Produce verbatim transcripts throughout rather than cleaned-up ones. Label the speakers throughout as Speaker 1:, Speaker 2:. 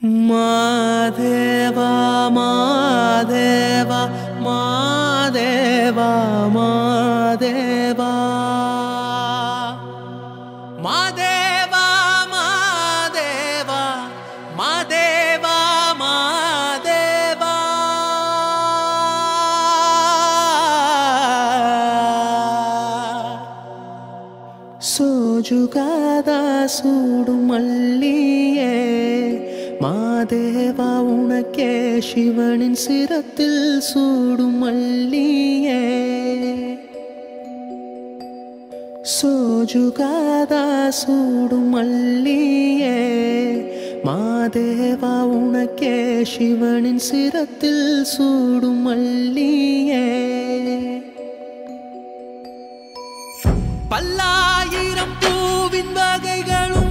Speaker 1: மாதேவா மாதேவா மாதேவா மாதேவா மாதேவா மாதேவா மாதேவா மாதேவா சோஜுகாதா சூடு மல்லியே மாதேவா உனக்கே சிவனின் சிரத்தில் சூடும் மல்லியே சோஜுகாதா சூடும் மல்லியே மாதேவா உனக்கே சிவனின் சிரத்தில் சூடும் மல்லியே பல்லாயிரம் பூவின் வகைகளும்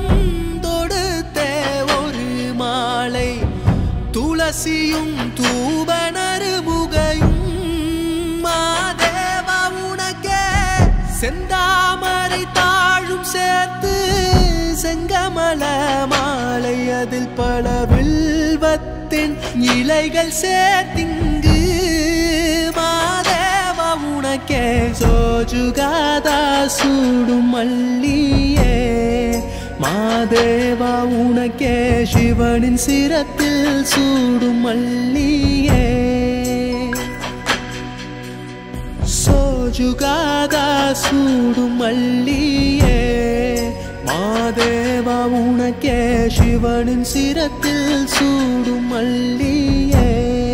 Speaker 1: துளசியும் தூபனறுமுகையும் மாதேவா உனக்கே செந்தாமரை தாழும் சேர்த்து செங்கமல மாலை அதில் பல வில்வத்தின் இலைகள் சேர்த்திங்கு மாதேவா உனக்கே சோஜுகாதா சூடும் மல்லியே மாதேவா உனக்கே சிவனின் சிரத்தில் சூடும் மல்லியே சோஜுகாதா சூடும் மல்லியே மாதேவா உனக்கே சிவனின் சிரத்தில் சூடும் மல்லியே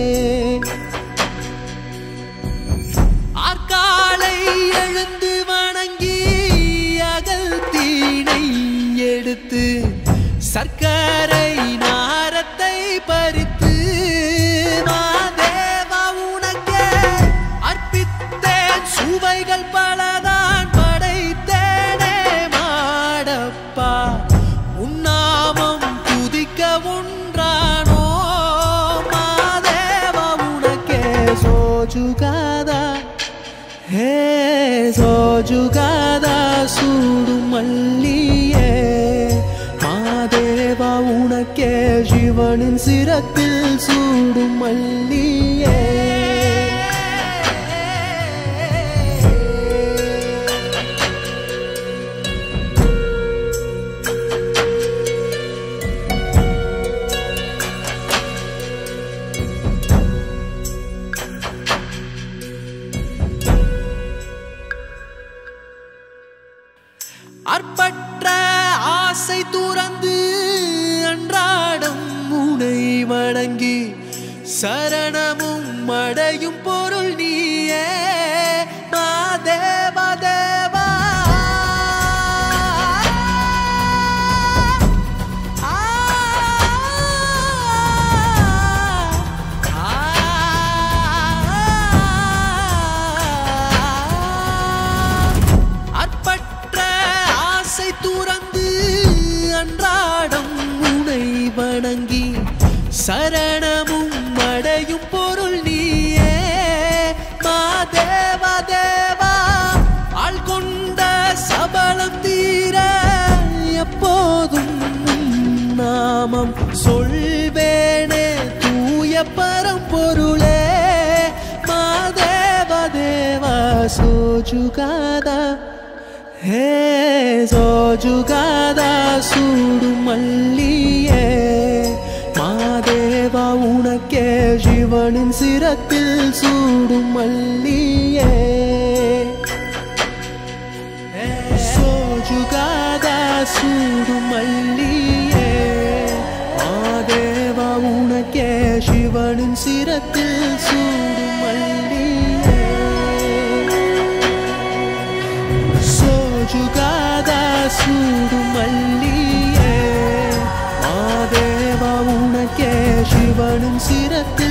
Speaker 1: ஆற்காலை எழுந்து வணங்கி அகல் தீனை எடுத்து சர்க்கரை நாரத்தை பறித்து மாதேவா உனக்கே அர்ப்பித்தேன் சுவைகள் பலதான் படைத்தேனே மாடப்பா உன்னாமம் துதிக்க ஒன்றானோ மாதேவா உனக்கே சோஜுகாதா ஹே சோஜுகாதா சூடும் மல்லியே மாதேவா உனக்கே சிவனின் சிரத்தில் சூடும் மல்லியே அற்பற்ற ஆசை துறந்து அன்றாடம் உனை வணங்கி சரணமும் அடையும் பொருள் நீயே மாதேவா தேவா துறந்து அன்றாடம் உனை வணங்கி சரணமும் அடையும் பொருள் நீயே மாதேவா தேவா ஆள் கொண்ட சபலம் தீர எப்போதும் நாமம் சொல்வேனே தூய பரம்பொருளே மாதேவா தேவா சோஜுகாதா ஹே சோஜுகாதா சூடும் மல்லியே மாதேவா உனக்கே சிவனின் சிரத்தில் சூடும் மல்லியே சோஜுகாதா சூடும் மல்லியே மாதேவா உனக்கே சிவனின் சிரத்தில் சூடும் மல்லியே சோஜுகாதா சூடும் மல்லியே மாதேவா உனக்கே சிவனின் சிரத்தில்